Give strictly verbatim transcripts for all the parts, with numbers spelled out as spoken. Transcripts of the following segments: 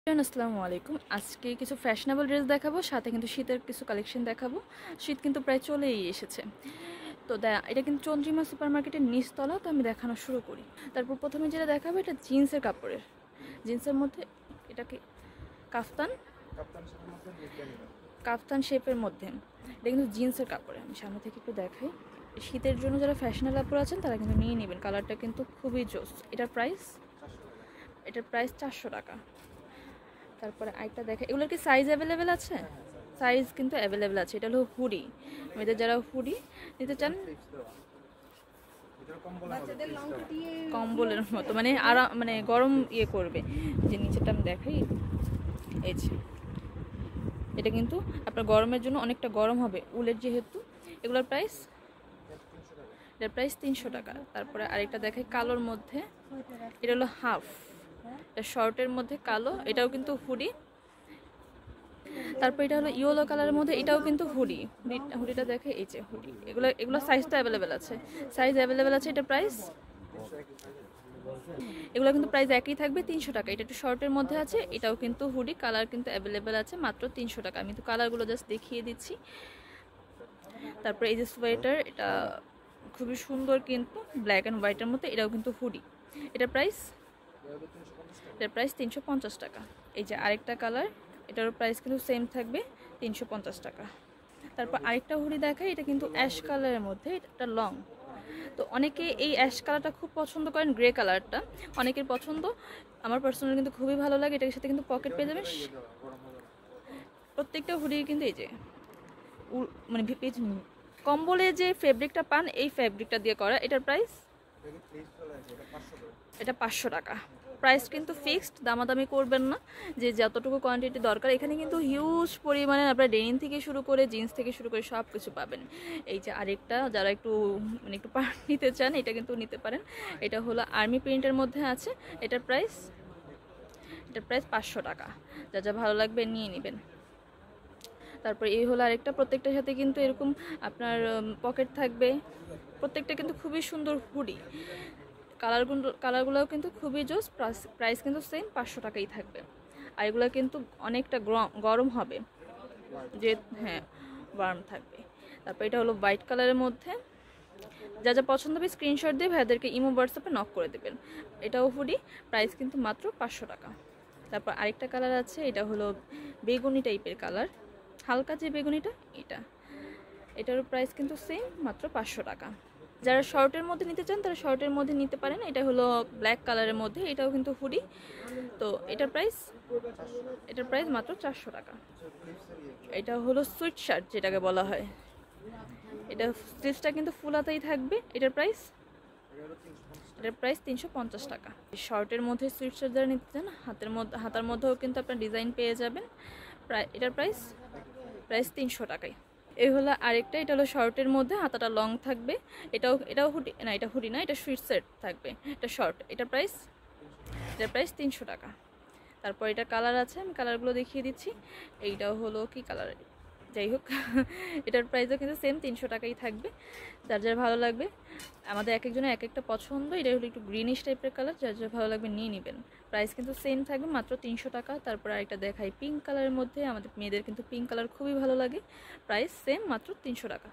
আসসালামু আলাইকুম। আজকে কিছু ফ্যাশনেবল ড্রেস দেখাবো, সাথে কিন্তু শীতের কিছু কালেকশন দেখাবো। শীত কিন্তু প্রায় চলেই এসেছে। তো এটা কিন্তু চন্দ্রিমা সুপার মার্কেটের নিচতলা। তো আমি দেখানো শুরু করি। তারপর প্রথমে যেটা দেখাবো এটা জিন্সের কাপড়ের, জিন্সের মধ্যে এটাকে কাফতান কাফতান শেপের মধ্যে, এটা কিন্তু জিন্সের কাপড়ে। আমি সামনে থেকে একটু দেখাই। শীতের জন্য যারা ফ্যাশনেবল কাপড় আছেন তারা কিন্তু নিয়ে নেবেন। কালারটা কিন্তু খুবই জোস। এটার প্রাইস এটার প্রাইস চারশো টাকা। তারপরে আরেকটা দেখে, এগুলোর কি সাইজ অ্যাভেলেবেল আছে? সাইজ কিন্তু অ্যাভেলেবেল আছে। এটা হলো হুডি, মেয়েদের যারা হুডি নিতে চান, কম্বলের মতো মানে আরাম, মানে গরম ইয়ে করবে। যে নিচেটা আমি দেখাই, এই যে এটা কিন্তু আপনার গরমের জন্য অনেকটা গরম হবে, উলের যেহেতু। এগুলোর প্রাইস এটার প্রাইস তিনশো টাকা। তারপরে আরেকটা দেখাই কালোর মধ্যে, এটা হলো হাফ, এটা শর্টের মধ্যে কালো, এটাও কিন্তু হুডি। তারপর এটা হলো ইয়েলো কালারের মধ্যে, এটাও কিন্তু হুডি। হুডিটা দেখে, এই যে হুডি। এগুলো এগুলো সাইজ তো অ্যাভেলেবেল আছে, সাইজ অ্যাভেলেবেল আছে। এটা প্রাইস, এগুলো কিন্তু প্রাইস একই থাকবে, তিনশো টাকা। এটা একটু শর্টের মধ্যে আছে, এটাও কিন্তু হুডি, কালার কিন্তু অ্যাভেলেবেল আছে, মাত্র তিনশো টাকা। আমি তো কালারগুলো জাস্ট দেখিয়ে দিচ্ছি। তারপর এই যে সোয়েটার, এটা খুবই সুন্দর কিন্তু ব্ল্যাক অ্যান্ড হোয়াইটের মধ্যে, এটাও কিন্তু হুডি। এটা প্রাইস এটার প্রাইস তিনশো পঞ্চাশ টাকা। এই যে আরেকটা কালার, এটারও প্রাইস কিন্তু সেম থাকবে, তিনশো পঞ্চাশ টাকা। তারপর আরেকটা হুডি দেখাই, এটা কিন্তু অ্যাশ কালারের মধ্যে, এটা লং। তো অনেকে এই অ্যাশ কালারটা খুব পছন্দ করেন, গ্রে কালারটা অনেকের পছন্দ, আমার পার্সোনালি কিন্তু খুবই ভালো লাগে। এটার সাথে কিন্তু পকেট পেয়ে যাবেন। প্রত্যেকটা হুডি কিন্তু এই যে মানে কম্বলে যে ফেব্রিকটা পান, এই ফেব্রিকটা দিয়ে করা। এটার প্রাইস এটা পাঁচশো টাকা। প্রাইস কিন্তু ফিক্সড, দামাদামি করবেন না, যে যতটুকু কোয়ান্টিটি দরকার। এখানে কিন্তু হিউজ পরিমাণে আপনার ডেনিম থেকে শুরু করে জিন্স থেকে শুরু করে সব কিছু পাবেন। এই যে আরেকটা, যারা একটু মানে একটু পার্ট নিতে চান, এটা কিন্তু নিতে পারেন। এটা হলো আর্মি প্রিন্টের মধ্যে আছে। এটার প্রাইস এটার প্রাইস পাঁচশো টাকা। যা যা ভালো লাগবে নিয়ে নেবেন। তারপর এই হলো আরেকটা, প্রত্যেকটার সাথে কিন্তু এরকম আপনার পকেট থাকবে। প্রত্যেকটা কিন্তু খুবই সুন্দর হুডি। কালারগুলো কালারগুলোও কিন্তু খুবই জোস। প্রাইস কিন্তু সেম, পাঁচশো টাকাই থাকবে। আর এগুলো কিন্তু অনেকটা গরম হবে, যে হ্যাঁ ওয়ার্ম থাকবে। তারপর এটা হলো হোয়াইট কালারের মধ্যে। যা যা পছন্দ হবে স্ক্রিনশট দিয়ে ভাইদেরকে ইমো হোয়াটসঅ্যাপে নক করে দেবেন। এটাও হুডি, প্রাইস কিন্তু মাত্র পাঁচশো টাকা। তারপর আরেকটা কালার আছে, এটা হলো বেগুনি টাইপের কালার, হালকা যে বেগুনিটা, এটা এটারও প্রাইস কিন্তু সেম, মাত্র পাঁচশো টাকা। যারা শর্টের মধ্যে নিতে চান তারা শর্টের মধ্যে নিতে পারেন। এটা হলো ব্ল্যাক কালারের মধ্যে, এটাও কিন্তু হুডি। তো এটার প্রাইস এটার প্রাইস মাত্র চারশো টাকা। এটা হলো সুইট শার্ট যেটাকে বলা হয়, এটা স্লিভসটা কিন্তু ফুল হাতেই থাকবে। এটার প্রাইস এটার প্রাইস তিনশো পঞ্চাশ টাকা। শর্টের মধ্যে সুইট শার্ট যারা নিতে চান, হাতের মধ্যে হাতার মধ্যেও কিন্তু আপনার ডিজাইন পেয়ে যাবেন। প্রায় এটার প্রাইস প্রাইস তিনশো টাকায়। এই হলো আরেকটা, এটা হলো শর্টের মধ্যে, হাতাটা লং থাকবে। এটাও এটাও হুডি না, এটা হুডি না, এটা সুইট সেট থাকবে, এটা শর্ট। এটার প্রাইস এটার প্রাইস তিনশো টাকা। তারপর এটা কালার আছে, আমি কালারগুলো দেখিয়ে দিচ্ছি। এইটাও হলো কি কালার, যাই হোক এটার প্রাইসও কিন্তু সেম, তিনশো টাকাই থাকবে। যার যার ভালো লাগবে, আমাদের এক একজনের এক একটা পছন্দ। এটা হলো একটু গ্রিনিশ টাইপের কালার, যার যার ভালো লাগবে নিয়ে নেবেন। প্রাইস কিন্তু সেম থাকবে, মাত্র তিনশো টাকা। তারপর আরেকটা দেখাই পিঙ্ক কালারের মধ্যে, আমাদের মেয়েদের কিন্তু পিঙ্ক কালার খুবই ভালো লাগে। প্রাইস সেম, মাত্র তিনশো টাকা।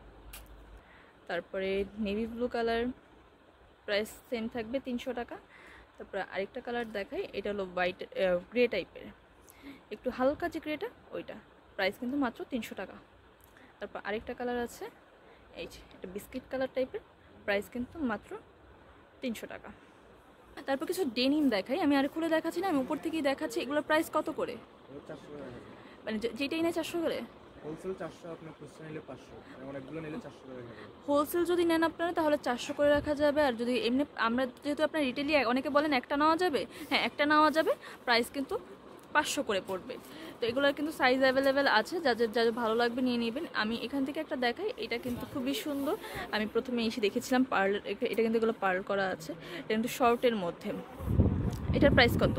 তারপরে navy blue colour, price same থাকবে, তিনশো টাকা। তারপরে আরেকটা কালার দেখাই, এটা হলো হোয়াইট গ্রে টাইপের, একটু হালকা যে গ্রেটা, ওইটা। প্রাইস কিন্তু মাত্র তিনশো টাকা। তারপর আরেকটা কালার আছে, এই যে এটা বিস্কিট কালার টাইপের, প্রাইস কিন্তু মাত্র তিনশো টাকা। তারপর কিছু ডেনিম দেখাই, আমি আর খুলে দেখাচ্ছি না, আমি উপর থেকেই দেখাচ্ছি। এগুলোর প্রাইস কত করে? মানে যেটাই নেয় চারশো করে, হোলসেল চারশো, আপনি খুচরা নিলে পাঁচশো, অনেকগুলো নিলে চারশো করে রাখা যাবে। হোলসেল যদি নেন আপনারা তাহলে চারশো করে রাখা যাবে। আর যদি এমনি আমরা যেহেতু আপনার রিটেলি, অনেকে বলেন একটা নেওয়া যাবে, হ্যাঁ একটা নেওয়া যাবে, প্রাইস কিন্তু পাঁচশো করে পড়বে। তো এগুলোর কিন্তু সাইজ অ্যাভেলেবেল আছে, যাদের যাদের ভালো লাগবে নিয়ে নেবেন। আমি এখান থেকে একটা দেখাই, এটা কিন্তু খুবই সুন্দর। আমি প্রথমে এসে দেখেছিলাম পার্ল, এটা কিন্তু এগুলো পার্ল করা আছে। এটা কিন্তু শর্টের মধ্যে। এটার প্রাইস কত?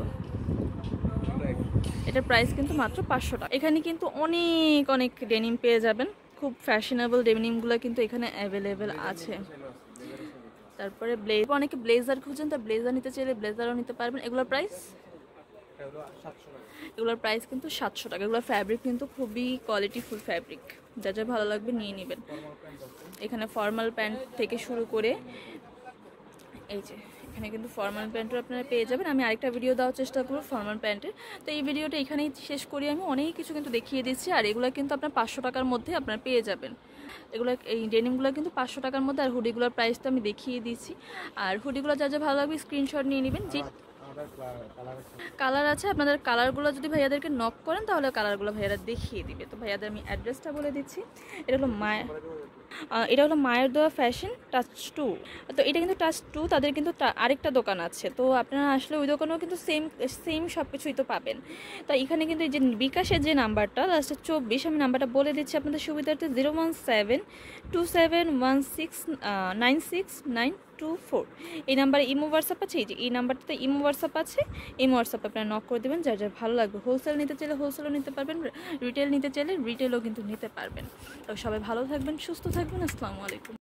এটার প্রাইস কিন্তু মাত্র পাঁচশো টাকা। এখানে কিন্তু অনেক অনেক ডেনিম পেয়ে যাবেন, খুব ফ্যাশনেবল ডেনিমগুলো কিন্তু এখানে অ্যাভেলেবেল আছে। তারপরে ব্লেজার, অনেকে ব্লেজার খুঁজেন, তা ব্লেজার নিতে চাইলে ব্লেজারও নিতে পারবেন। এগুলোর প্রাইস এটা হলো সাতশো টাকা। এগুলোর প্রাইস কিন্তু সাতশো টাকা। এগুলোর ফ্যাব্রিক কিন্তু খুবই কোয়ালিটিফুল ফ্যাব্রিক, যা যা ভালো লাগবে নিয়ে নেবেন। ফর্মাল প্যান্ট আছে। এখানে ফর্মাল প্যান্ট থেকে শুরু করে এই যে এখানে কিন্তু ফর্মাল প্যান্টও আপনারা পেয়ে যাবেন। আমি আরেকটা ভিডিও দেওয়ার চেষ্টা করবো ফর্মাল প্যান্টের। তো এই ভিডিওটা এখানেই শেষ করি। আমি অনেক কিছু কিন্তু দেখিয়ে দিচ্ছি, আর এগুলো কিন্তু আপনার পাঁচশো টাকার মধ্যে আপনারা পেয়ে যাবেন। এগুলো এই ডেনিমগুলো কিন্তু পাঁচশো টাকার মধ্যে, আর হুডিগুলোর প্রাইস তো আমি দেখিয়ে দিচ্ছি। আর হুডিগুলো যা যা ভালো লাগবে স্ক্রিনশট নিয়ে নেবেন। যে কালার আছে, আপনাদের কালারগুলো যদি ভাইয়াদেরকে নক করেন তাহলে কালারগুলো ভাইয়ারা দেখিয়ে দিবে। তো ভাইয়াদের আমি অ্যাড্রেসটা বলে দিচ্ছি। এটা হলো মায়ের এটা হলো মায়ের দোয়া ফ্যাশন টাচ টু। তো এটা কিন্তু টাচ টু, তাদের কিন্তু আরেকটা দোকান আছে। তো আপনারা আসলে ওই দোকানেও কিন্তু সেম সেম সব কিছুই তো পাবেন। তো এখানে কিন্তু এই যে বিকাশের যে নাম্বারটা লাস্টে চব্বিশ, আমি নাম্বারটা বলে দিচ্ছি আপনাদের সুবিধার্থে, zero one seven two seven one six nine six nine two four. এই নাম্বারে ইমো হোয়াটসঅ্যাপ আছে। এই যে এই নাম্বারটাতে ইমো হোয়াটসঅ্যাপ আছে। ইমো হোয়াটসঅ্যাপে আপনারা নক করে দেবেন। যার যার ভালো লাগবে, হোলসেল নিতে চাইলে হোলসেলও নিতে পারবেন, রিটেল নিতে চাইলে রিটেলও কিন্তু নিতে পারবেন। তো সবাই ভালো থাকবেন, সুস্থ থাকবেন। আসসালামু আলাইকুম।